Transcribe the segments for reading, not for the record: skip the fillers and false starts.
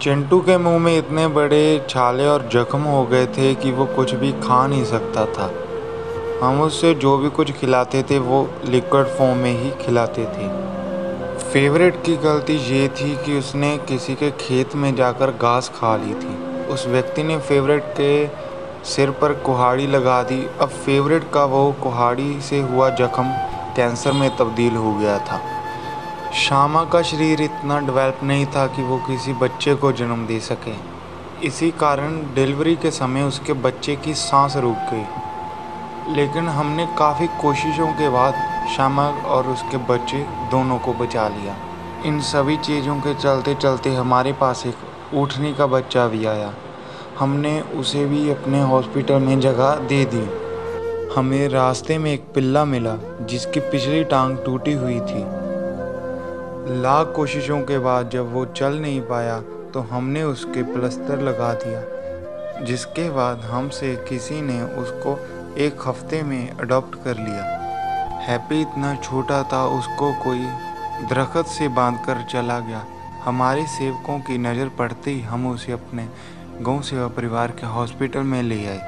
चिंटू के मुंह में इतने बड़े छाले और जख्म हो गए थे कि वो कुछ भी खा नहीं सकता था। हम उसे जो भी कुछ खिलाते थे वो लिक्विड फॉर्म में ही खिलाते थे। फेवरेट की गलती ये थी कि उसने किसी के खेत में जाकर घास खा ली थी। उस व्यक्ति ने फेवरेट के सिर पर कुल्हाड़ी लगा दी। अब फेवरेट का वो कुल्हाड़ी से हुआ जख्म कैंसर में तब्दील हो गया था। श्यामा का शरीर इतना डेवलप नहीं था कि वो किसी बच्चे को जन्म दे सके। इसी कारण डिलीवरी के समय उसके बच्चे की सांस रुक गई। लेकिन हमने काफ़ी कोशिशों के बाद श्यामा और उसके बच्चे दोनों को बचा लिया। इन सभी चीज़ों के चलते चलते हमारे पास एक ऊँटनी का बच्चा भी आया। हमने उसे भी अपने हॉस्पिटल में जगह दे दी। हमें रास्ते में एक पिल्ला मिला जिसकी पिछली टांग टूटी हुई थी। लाख कोशिशों के बाद जब वो चल नहीं पाया तो हमने उसके प्लास्टर लगा दिया, जिसके बाद हमसे किसी ने उसको एक हफ्ते में अडॉप्ट कर लिया। हैप्पी इतना छोटा था, उसको कोई दरख्त से बांधकर चला गया। हमारे सेवकों की नज़र पड़ते ही हम उसे अपने गौ सेवा परिवार के हॉस्पिटल में ले आए।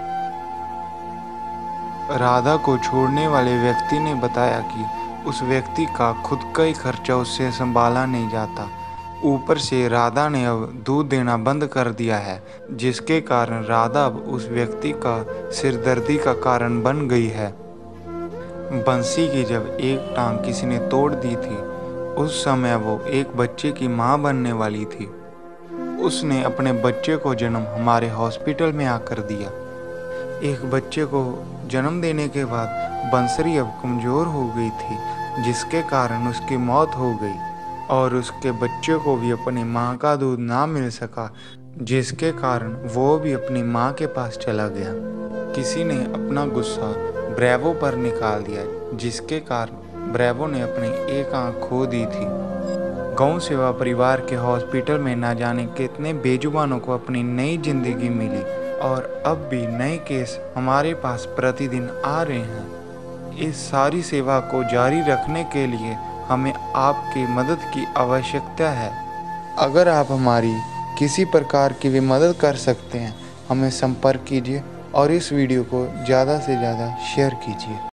राधा को छोड़ने वाले व्यक्ति ने बताया कि उस व्यक्ति का खुद का ही खर्चा उससे संभाला नहीं जाता। ऊपर से राधा ने अब दूध देना बंद कर दिया है, जिसके कारण राधा अब उस व्यक्ति का सिरदर्दी का कारण बन गई है। बंसी की जब एक टांग किसी ने तोड़ दी थी, उस समय वो एक बच्चे की माँ बनने वाली थी। उसने अपने बच्चे को जन्म हमारे हॉस्पिटल में आकर दिया। एक बच्चे को जन्म देने के बाद बंसरी अब कमज़ोर हो गई थी, जिसके कारण उसकी मौत हो गई और उसके बच्चे को भी अपनी माँ का दूध ना मिल सका, जिसके कारण वो भी अपनी माँ के पास चला गया। किसी ने अपना गुस्सा ब्रेवो पर निकाल दिया, जिसके कारण ब्रेवो ने अपनी एक आँख खो दी थी। गौ सेवा परिवार के हॉस्पिटल में ना जाने कितने बेजुबानों को अपनी नई जिंदगी मिली और अब भी नए केस हमारे पास प्रतिदिन आ रहे हैं। इस सारी सेवा को जारी रखने के लिए हमें आपकी मदद की आवश्यकता है। अगर आप हमारी किसी प्रकार की भी मदद कर सकते हैं, हमें संपर्क कीजिए और इस वीडियो को ज़्यादा से ज़्यादा शेयर कीजिए।